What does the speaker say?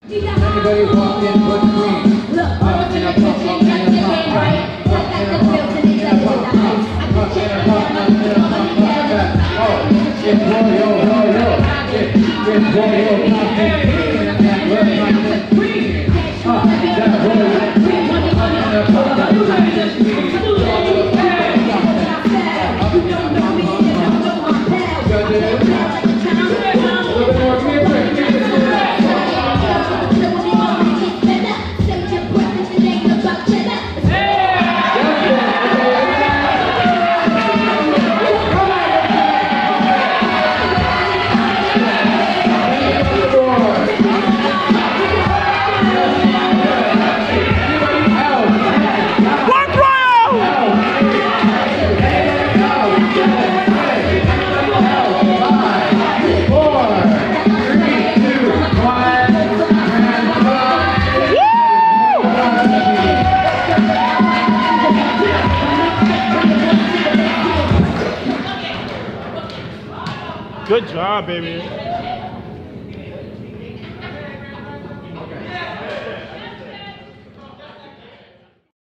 Anybody walk in between? Up in a pump, up in a pump, right? Up in a pump, up in a pump, up in a pump, up in a pump, up in a pump. Oh, it's Royal, Royal. It's Royal, nothing. And we're nothing. That Royal. Up in a pump, up in a Good job, baby.